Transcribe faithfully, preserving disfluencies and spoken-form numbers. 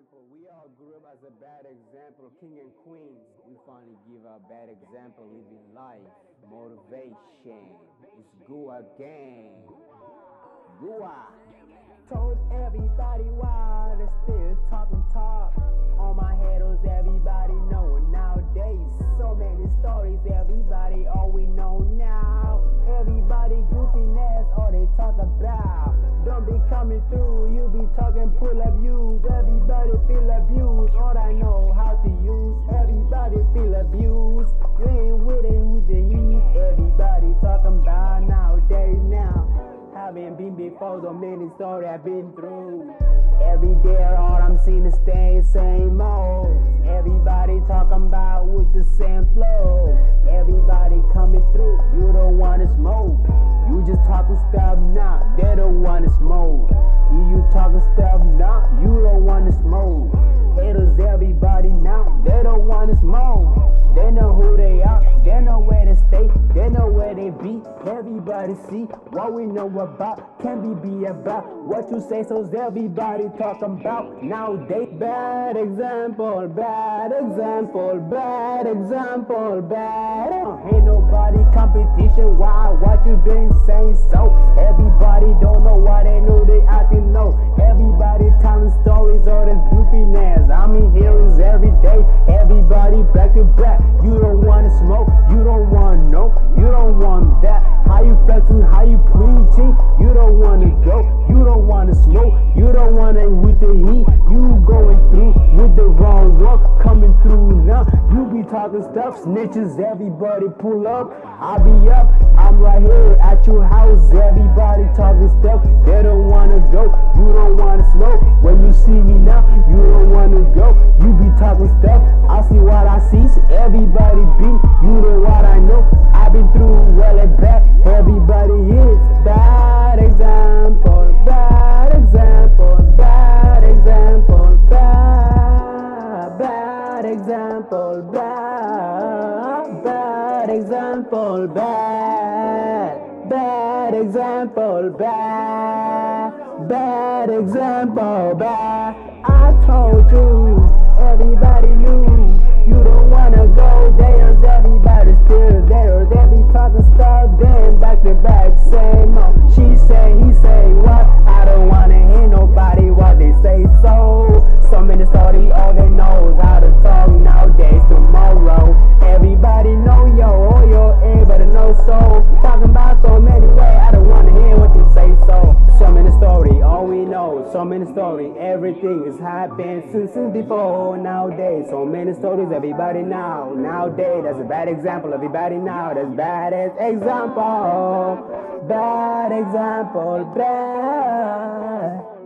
example. We all grew up as a bad example, king and queens. We finally give a bad example, living life, motivation. It's go again. Goa. Told everybody why they still talking talk. On my haters, everybody know nowadays. So many stories, everybody all we know now. Everybody goofing ass, all they talk about. Don't be coming through, you be talking pull up use. Everybody feel abused, all I know how to use. Everybody feel abused, you ain't with it with the heat. Everybody talking about nowadays now. Haven't been before, so many stories I've been through. Every day all I'm seeing is stay same old. Everybody talking about with the same flow. Everybody coming through, you don't wanna smoke. You just talking stuff now, they don't wanna smoke. You, you talking stuff now, you don't wanna smoke. Haters everybody now, they don't wanna smoke. They know who they are, they know where to stay, they know where they be. Everybody see what we know about, can be be about what you say, so everybody talking about nowadays. Bad example, bad example, bad example, bad. Ain't nobody competition, why what you been saying so? Everybody don't know why they know they acting no. Everybody telling stories, all this goofiness. I mean hearings every day, everybody back to back. You don't wanna smoke, you don't wanna know, you don't want that. How you flexing, how you preaching, you don't wanna go, you don't wanna smoke, you don't wanna with the heat. You going through with the wrong one, coming through now. You be talking stuff, snitches, everybody pull up. I'll be up, I'm right here at your house. Everybody talking stuff, they don't wanna go, you don't wanna smoke. When you see me now, you don't wanna go. You be talking stuff, I see what I see. Everybody be, you know what I know. I've been through well and back. Everybody is bad example, bad example, bad example, bad, bad example, bad, bad example, bad, bad example, bad, bad example, bad. I told you, everybody knew. You don't wanna go there, everybody still there. They be talking stuff, then back to back, same old. She say, he say, what? I don't wanna hear nobody what they say. So, so many stories, all they know is how to talk nowadays. Tomorrow, everybody know yo, oh yo, everybody know so. Talking about so many ways, I don't wanna hear what you say. So, so many stories, all we know, so many stories. Everything is happened since, since before nowadays. So many stories, everybody now, nowadays. That's a bad example, everybody now. That's bad as example, bad example, bad.